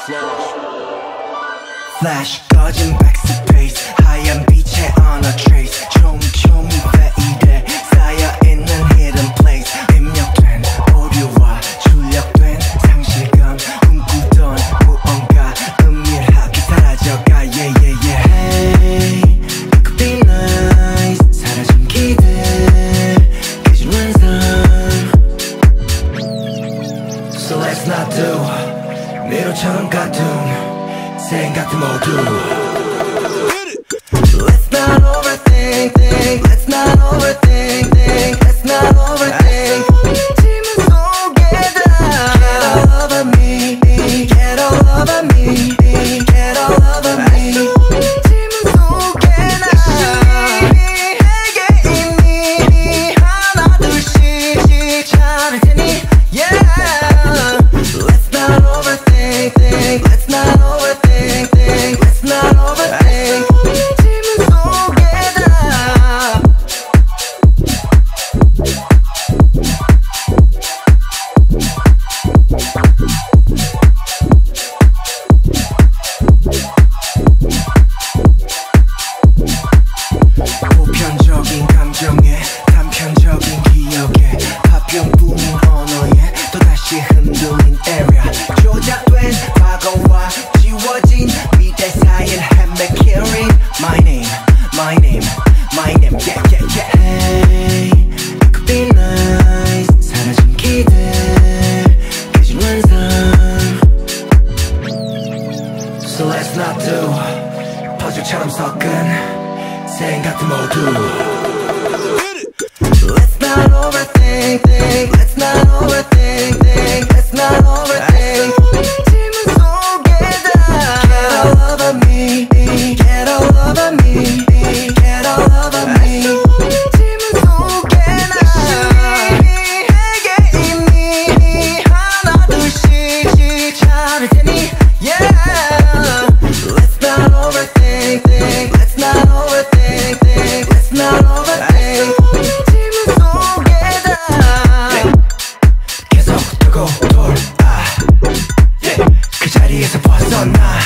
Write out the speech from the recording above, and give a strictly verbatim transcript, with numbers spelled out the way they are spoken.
Flash 꺼진 backspace 하얀 빛의 on a trace 촘촘히 fade 쌓여있는 hidden place 입력된 오류와 출력된 상실감 꿈꾸던 무언가 은밀하게 사라져가 yeah yeah yeah Hey it could be nice 사라진 기대 깨진 완성 So let's not do 미로처럼 가둔 생각들 모두 Let's not overthink, think. Let's not overthink, think. Let's not overthink 짐은 속에다 Get all over me, get all over me, get all over me 짐은 속에다 내게 이미 하나 둘씩 차릴 테니 Yeah Let's not overthink, think. Let's not overthink Let's not overthink 짐은 속에다 보편적인 감정에 단편적인 기억에 파편뿐인 언어에 또다시 흔들린 area 조작된 과거와 지워진 미래 사이엔 헤매 carry my name, my name, my name yeah yeah yeah Hey it could be nice 사라진 기대 깨진 완성 So let's not do 퍼즐처럼 섞은 생각들 모두 Let's not overthink, think. Let's not overthink, think. Let's not overthink 짐은 속에다 Get all over me, get all over me, get all over me 짐은 속에다 내게 이미 하나 둘씩 차릴 테니 Yeah Let's not overthink, think. Let's not overthink, think. Let's not overthink 짐은 속에다 계속 두고 돌아 yeah. 그 자리에서 벗어나